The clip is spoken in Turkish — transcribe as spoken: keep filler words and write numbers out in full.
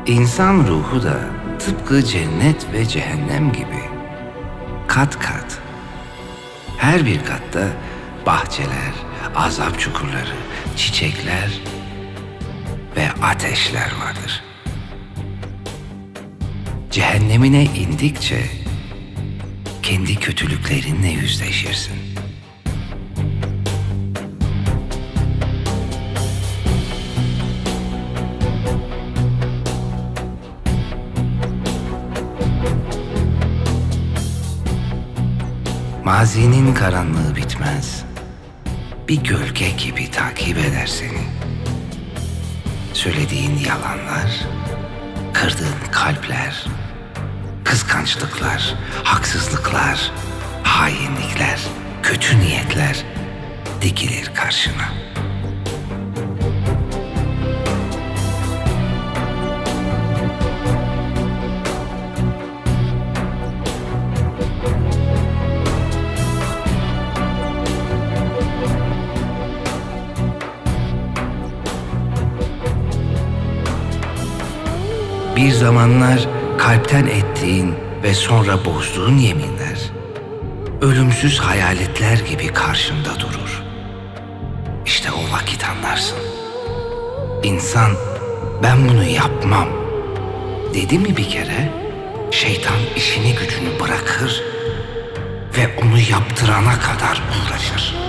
İnsan ruhu da tıpkı cennet ve cehennem gibi kat kat. Her bir katta bahçeler, azap çukurları, çiçekler ve ateşler vardır. Cehennemine indikçe kendi kötülüklerinle yüzleşirsin. Mazinin karanlığı bitmez. Bir gölge gibi takip eder seni. Söylediğin yalanlar, kırdığın kalpler, kıskançlıklar, haksızlıklar, hainlikler, kötü niyetler dikilir karşına. Bir zamanlar kalpten ettiğin ve sonra bozduğun yeminler, ölümsüz hayaletler gibi karşında durur. İşte o vakit anlarsın. İnsan, ben bunu yapmam dedi mi bir kere, şeytan işini gücünü bırakır ve onu yaptırana kadar uğraşır.